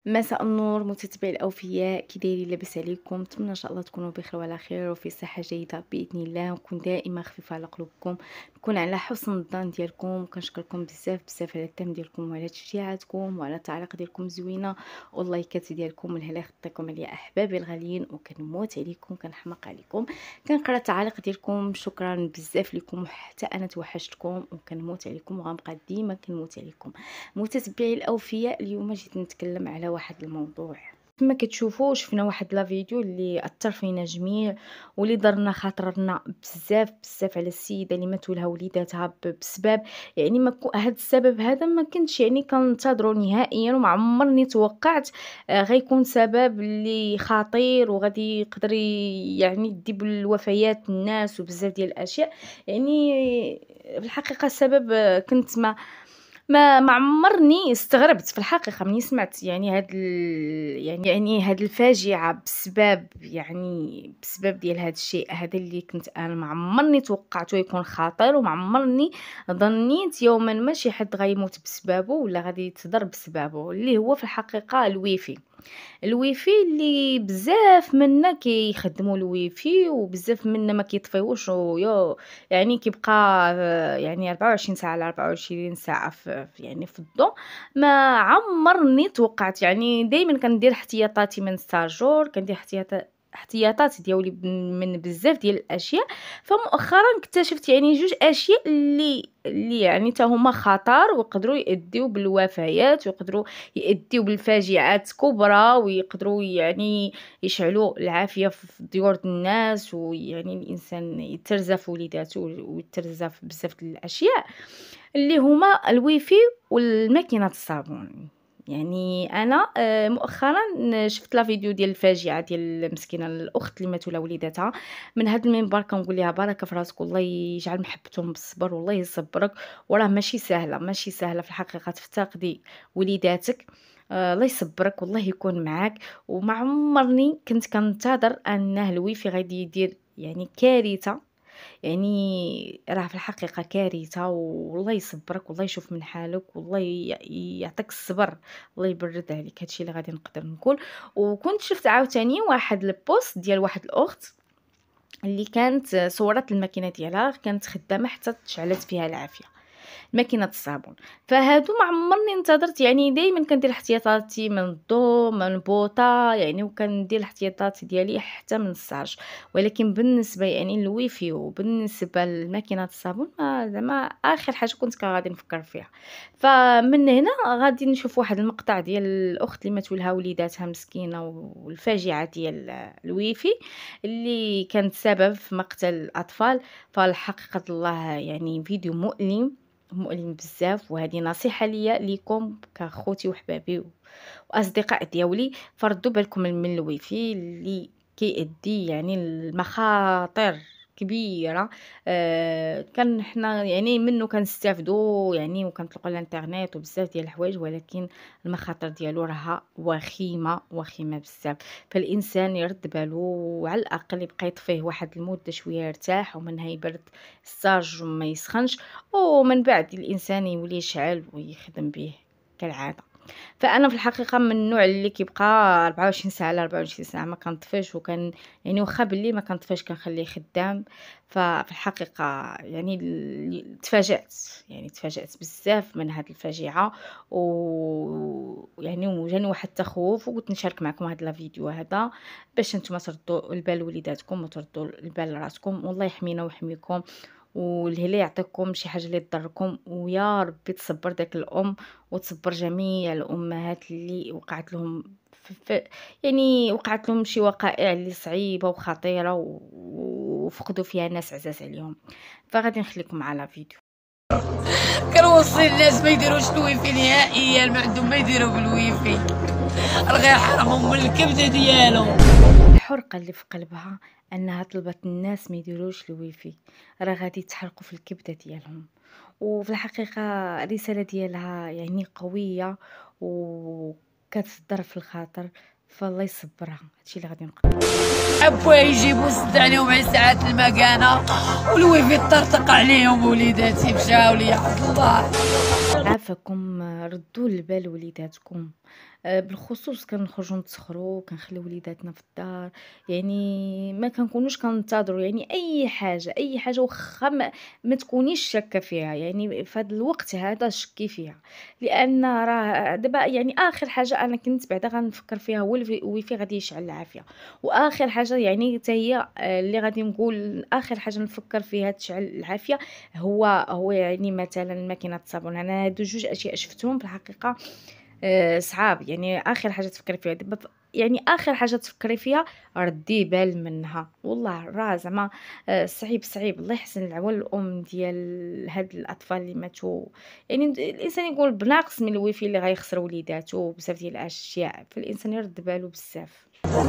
مساء النور متتبعي الاوفياء، كي دايرين؟ لاباس عليكم؟ نتمنى ان شاء الله تكونوا بخير وعلى خير وفي صحه جيده باذن الله، ونكون دائما خفيفه على قلوبكم، نكون على حسن الظن ديالكم. كنشكركم بزاف بزاف على الدعم ديالكم وعلى تشجيعاتكم وعلى التعليق ديالكم زوينه واللايكات ديالكم. الهلا خطيكم عليا احبابي الغاليين، وكنموت عليكم، كنحماق عليكم، كنقرا التعاليق ديالكم. شكرا بزاف لكم، وحتى انا توحشتكم وكنموت عليكم وغنبقى ديما كنموت عليكم. متتبعي الاوفياء، اليوم جيت نتكلم على واحد الموضوع. كما كتشوفوا شفنا واحد لا فيديو اللي اثر فينا جميع، واللي ضرنا خاطرنا بزاف بزاف على السيده اللي ماتوا لها وليداتها بسبب يعني ما هاد السبب هذا ما كنتش يعني كنتظروا نهائيا، وما عمرني توقعت غيكون سبب اللي خطير وغادي يقدر يعني يدي بالوفيات الناس وبزاف ديال الاشياء. يعني في الحقيقه السبب كنت ما عمرني استغربت في الحقيقة ملي سمعت يعني هاد الفاجعة بسبب ديال هاد الشيء هذا اللي كنت انا ما عمرني توقعته يكون خطير، وما عمرني ظنيت يوما ما شي حد غيموت بسببه ولا غادي يتضر بسببه، اللي هو في الحقيقة الويفي اللي بزاف منا كيخدموا الويفي وبزاف منا ما كيطفيوش يعني كيبقى يعني 24 ساعه على 24 ساعه في الضوء. ما عمرني توقعت، يعني دائما كندير احتياطاتي من ستاجور، كندير احتياطات ديالي من بزاف ديال الاشياء. فمؤخرا اكتشفت يعني جوج اشياء اللي يعني حتى هما خطر ويقدروا يؤديو بالوفيات، ويقدروا يؤديو بالفاجعات كبرى، ويقدروا يعني يشعلوا العافيه في ديور الناس، ويعني الانسان يترزى في وليداته ويترزى في بزاف ديال الاشياء اللي هما الويفي والماكينه الصابون. يعني انا مؤخرا شفت لا فيديو ديال الفاجعه ديال المسكينه الاخت اللي ماتوا لها وليداتها. من هذا المنبر كنقول لها بارك في راسك، والله يجعل محبتهم بالصبر والله يصبرك. وراه ماشي سهله في الحقيقه تفتقدي وليداتك. الله يصبرك والله يكون معاك. وما عمرني كنت كنتظر انه الويفي غادي يدير يعني كارثه، يعني راه في الحقيقة كارثة. والله يصبرك والله يشوف من حالك والله يعطيك الصبر، الله يبرد عليك. هادشي اللي غادي نقدر نقول. وكنت شفت عاوتاني واحد البوست ديال واحد الاخت اللي كانت صورت الماكينه ديالها، كانت خدامه حتى تشعلت فيها العافيه ماكينه الصابون. فهادو ما عمرني انتظرت، يعني دائما كندير احتياطاتي من الضوء من البوطه يعني، وكندير الاحتياطات ديالي حتى من السارج. ولكن بالنسبه يعني للويفي وبالنسبه لماكينه الصابون زعما اخر حاجه كنت غادي نفكر فيها. فمن هنا غادي نشوف واحد المقطع ديال الاخت اللي ماتوا لها وليداتها مسكينه، والفاجعه ديال الويفي اللي كانت سبب في مقتل الاطفال. فالحقيقه الله يعني فيديو مؤلم بزاف. وهذه نصيحه ليا ليكم كاخوتي وحبابي واصدقاء ديالي، فردوا بالكم من الويفي اللي كيؤدي يعني المخاطر كبيره. كان حنا يعني منه كنستافدوا يعني، وكنطلقوا الانترنت وبزاف ديال الحوايج، ولكن المخاطر ديالو راها وخيمه بزاف. فالانسان يرد بالو، وعلى الاقل يبقى يطفيه واحد المده شويه يرتاح، ومنها يبرد الساج وما يسخنش، ومن بعد الانسان يولي يشعل ويخدم به كالعاده. فانا في الحقيقه من النوع اللي كيبقى 24 ساعه على 24 ساعه ما كنطفيش، وكان يعني واخا باللي ما كنطفيش كنخليه خدام. ففي الحقيقه يعني تفاجأت بزاف من هذه الفاجعه، ويعني وجاني واحد التخوف، وقلت نشارك معكم هذا الفيديو هذا باش نتوما تردوا البال لوليداتكم وتردوا البال لراسكم. والله يحمينا ويحميكم، والهلا يعطيكم شي حاجه اللي تضركم، ويا ربي تصبر داك الام وتصبر جميع الامهات اللي وقعت لهم يعني وقعت لهم شي وقائع اللي صعيبه وخطيره وفقدوا فيها ناس عزاز عليهم. فغادي نخليكم على فيديو. كنوصي الناس ما يديروش الويفي نهائيا، ما عندهم ما يديروا بالويفي، الله يرحمهم من الكبده ديالهم. الحرقه اللي في قلبها انها طلبت الناس ما يديروش الويفي، راه غادي يتحرقوا في الكبده ديالهم. وفي الحقيقه الرساله ديالها يعني قويه وكتصدر في الخاطر، فالله يصبرها. هادشي اللي غادي نقول. حبوا يجيبوا سد عليهم 10 ساعات المكانه، والويفي طرطق عليهم وليداتي مشاو لي عبد الله. عافاكم، ردوا البال وليداتكم. بالخصوص كنخرجوا نتسخروا، كنخليو وليداتنا في الدار، يعني ما كنكونوش كننتظروا يعني أي حاجة واخا ما تكونيش شاكة فيها، يعني في هاد الوقت هذا شكي فيها، لأن راه دابا يعني آخر حاجة أنا كنت بعدا غنفكر فيها هو الويفي غادي يشعل العافية، وآخر حاجة يعني حتى هي اللي غادي نقول آخر حاجة نفكر فيها تشعل العافية هو يعني مثلًا ماكينة الصابون. أنا هادو 2 أشياء شفتهم في الحقيقة صعاب، يعني آخر حاجة تفكري فيها دابا يعني آخر حاجة تفكري فيها ردّي بال منها، والله راه زعما صعيب الله يحسن العوان الأم ديال هاد الأطفال اللي ماتوا، يعني الإنسان يقول بناقص من الويفي اللي غيخسر وليداتو بزاف ديال الأشياء، فالإنسان يرد بالو بزاف.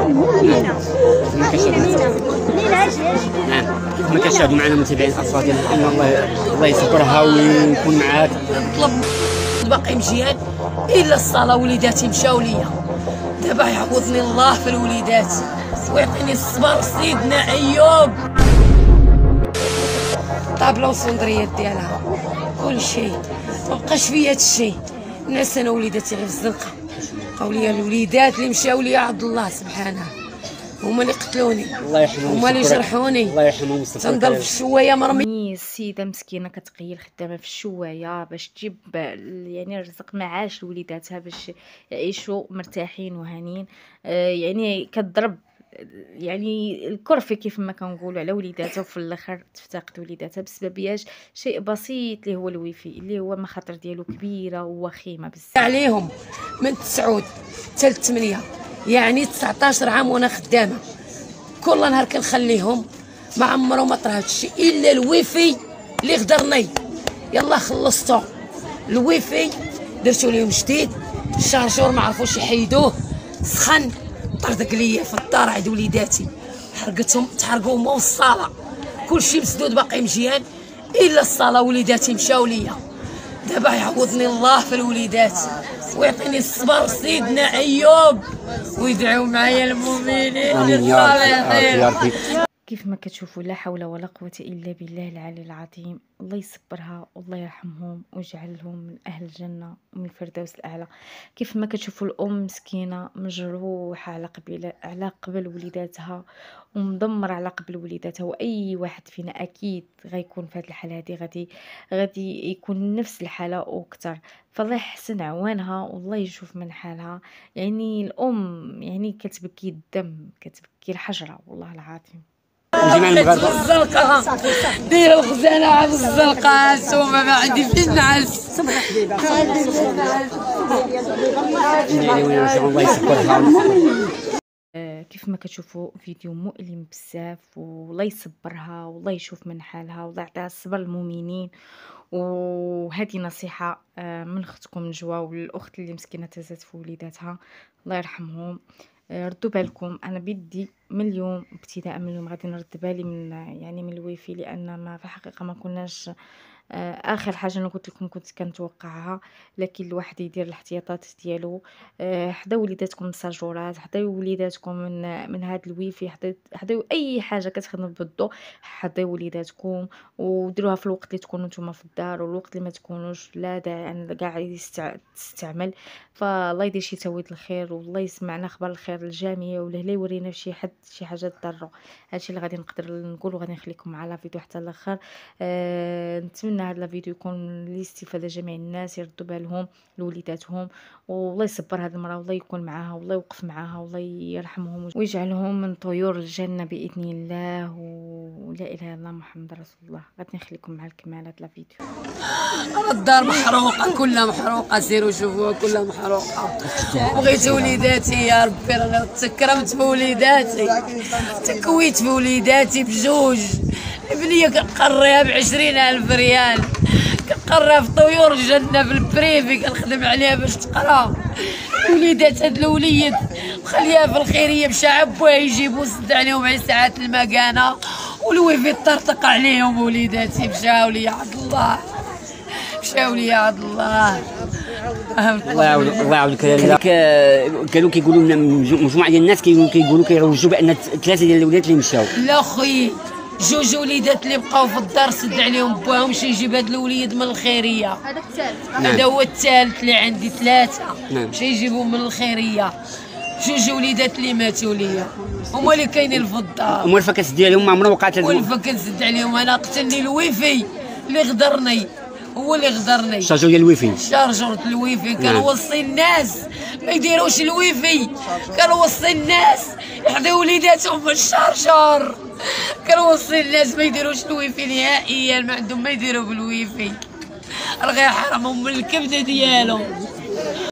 كما كنشاهدوا معنا متابعين الافاضل ان الله يصبرها ويكون معاك. نطلب باقي مزيان الا الصلاه وليداتي مشاو ليا، دابا يعوضني الله في الوليدات ويعطيني الصبر سيدنا ايوب. طابله وصندريات ديالها كلشي مبقاش فيا هادشي، ناس انا وليداتي غير في الزنقه، بقاو ليا الوليدات اللي مشاو ليا عبد الله سبحانه، هما اللي قتلوني، الله يرحمهم، هما اللي جرحوني، الله يرحمهم. تنضرب في الشوايه مرمي. يعني السيدة مسكينة كتقيل خدامة في الشواية باش تجيب يعني رزق معاش لوليداتها باش يعيشوا مرتاحين وهانيين، يعني كتضرب يعني الكرفي كيف ما كنقولوا على وليداتها، وفي الاخر تفتقد وليداتها بسبب شيء بسيط اللي هو الويفي اللي هو المخاطر ديالو كبيره ووخيمه بزاف عليهم من 9 حتى 8، يعني 19 عام وانا خدامه، كل نهار كنخليهم ما عمرو ما طرا هادشي الا الويفي اللي غدرني. يلا خلصتو الويفي درتو ليهم جديد، الشارجور ما عرفوش يحيدوه، سخن طردق ليا في الدار عند وليداتي، تحرقوا هما والصاله، كلشي مسدود باقي مزيان الا الصاله وليداتي مشاو ليا. دابا يعوضني الله في الوليدات ويعطيني الصبر سيدنا ايوب، ويدعوا معايا المؤمنين الصالحين. كيف ما كتشوفوا لا حول ولا قوة إلا بالله العلي العظيم. الله يصبرها والله يرحمهم ويجعلهم من أهل الجنة ومن الفردوس الأعلى. كيف ما كتشوفوا الأم مسكينة مجروحة على قبل وليداتها ومدمرة على قبل وليداتها، وأي واحد فينا أكيد غيكون في هذه الحالة هذه غادي يكون نفس الحالة وأكثر، فالله يحسن عوانها والله يشوف من حالها. يعني الأم يعني كتبكي الدم كتبكي الحجرة والله العظيم. جميع المغاربه الزلقه ديروا الخزانه على الزلقه نتوما ما عندي فين نعس. الله يصبرها. كيف ما كتشوفوا فيديو مؤلم بزاف، والله يصبرها والله يشوف من حالها والله يعطيها الصبر المؤمنين. وهذه نصيحة من اختكم نجوى والاخت اللي مسكينه تزات في وليداتها، الله يرحمهم. ردوا بالكم، انا بدي من اليوم ابتداء من اليوم غادي نرد بالي من يعني من الويفي، لان ما في الحقيقه ما كناش اخر حاجه انا قلت لكم كنت كنتوقعها، لكن الواحد يدير الاحتياطات ديالو. حداو وليداتكم مساجورات، حداو وليداتكم من هاد الويفي، حداو اي حاجه كتخدم بالضوء، حداو وليداتكم وديروها في الوقت اللي تكونوا نتوما في الدار، والوقت اللي ما تكونوش لا داعي ان كاع تستعمل. فالله يدير شي تويد الخير والله يسمعنا اخبار الخير الجميع، ولا لا يورينا في شي حد شي حاجه تضرو. هادشي اللي غادي نقدر نقول، وغادي نخليكم مع لا فيديو حتى الاخر. نتمنى هذا الفيديو يكون لاستفاده جميع الناس، يردوا بالهم لوليداتهم، والله يصبر هذه المراه والله يكون معاها والله يوقف معاها والله يرحمهم ويجعلهم من طيور الجنه باذن الله، ولا اله الا الله محمد رسول الله. غادي نخليكم مع الكمال هذا الفيديو. الدار محروقه كلها محروقه، سيروا شوفوها كلها محروقه. بغيت وليداتي يا ربي، رانا تكرمت بوليداتي، تكويت بوليداتي بجوج. البنيه كنقريها ب20,000 ريال، كنقريها في طيور الجنه في البريفي، كنخدم عليها باش تقرا. وليدات هاد الوليد مخليها في الخيريه مشى عبوها يجيبو سد عليهم 10 ساعات المكانه، والويفي طرطق عليهم. وليداتي مشاو ليا عبد الله، مشاو ليا عبد الله. الله يعاودك. كانوا كيقولوا لنا مجموعه ديال الناس كيقولوا كيروجوا بان 3 ديال الولاد اللي مشاو. لا خويا جوج وليدات اللي بقاو في الدار سد عليهم باهم شي يجيب هاد الوليد من الخيريه. هذا الثالث. هذا هو الثالث اللي عندي 3. نعم. شي يجيبهم من الخيريه. جوج وليدات اللي ماتوا ليا هما اللي كاينين في الدار. هما الفكاس ديالهم ما عمره وقعت والفا كنسد عليهم. انا قتلني الويفي اللي غدرني، هو اللي غدرني. الشارجور ديال الويفي. شارجورة الويفي كنوصي الناس ما يديروش الويفي، كنوصي الناس يحضيو وليداتهم في الشارجور، كنوصي الناس ما يديروش الويفي نهائيا، ما عندهم ما يديروا بالويفي. الله يحرمهم من الكبده ديالهم.